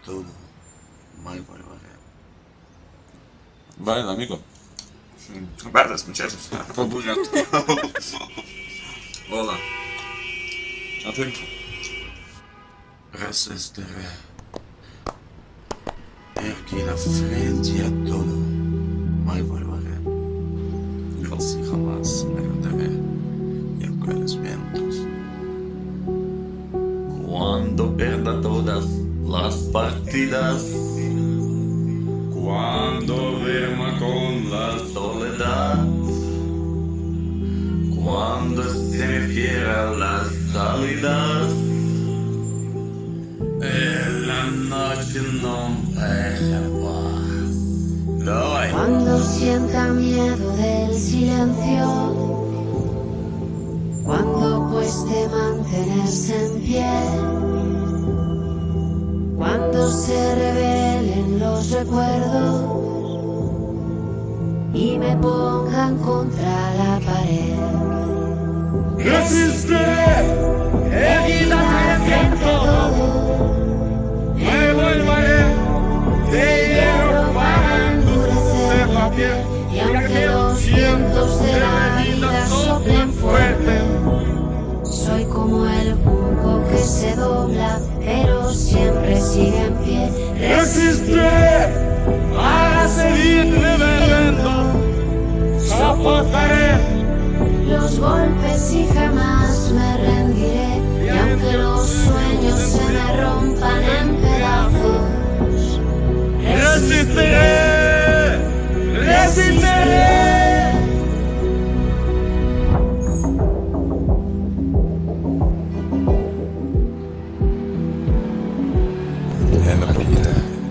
todo, mai volveré. Vale, amigo. Verdes, muchachos. Hola. A ti. Resistiré. Erguí la frente a todo, mai volveré. Casi jamás me rendiré y aunque los vientos. Cuando pierda todas las partidas, cuando duerma con la soledad, cuando se me cierran las salidas, en la noche no me deja paz. Doy. Cuando sienta miedo del silencio, cuando cueste mantenerse en pie, cuando se revelen los recuerdos y me pongan contra la pared. Resistiré, erguida frente a todo, me volveré de hierro para endurecer la piel, Y aunque los vientos de la vida soplen fuerte, soy como el junco que se dobla, pero siempre sigue en pie. resistiré para seguir viviendo, soportaré Los golpes y jamás me rendiré. Y aunque los sueños se me rompan en pedazos, resistiré, resistiré. En la puta.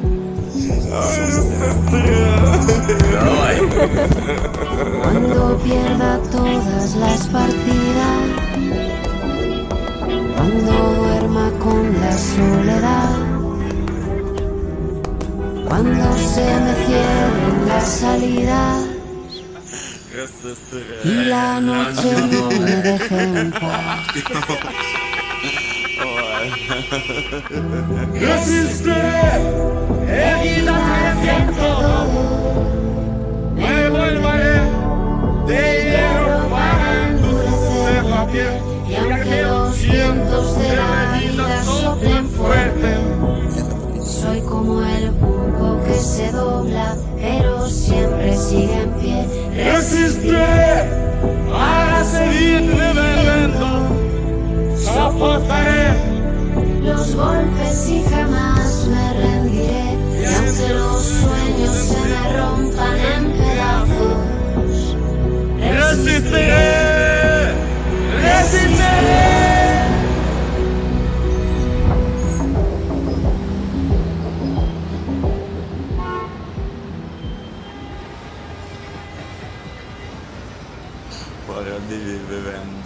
cuando pierda todas las partidas, cuando duerma con la soledad, cuando se me cierren las salidas y la noche no me deje en paz. Resistiré, erguida frente a todo, me volveré de hierro para endurecer la piel, Y aunque los vientos de la vida soplen fuerte, soy como el junco que se dobla, pero siempre sigue en pie. resistiré para seguir viviendo, soportaré Los golpes y jamás me rendiré. Y aunque los sueños se me rompan en pedazos, resistiré, resistiré. Para vivir bebendo.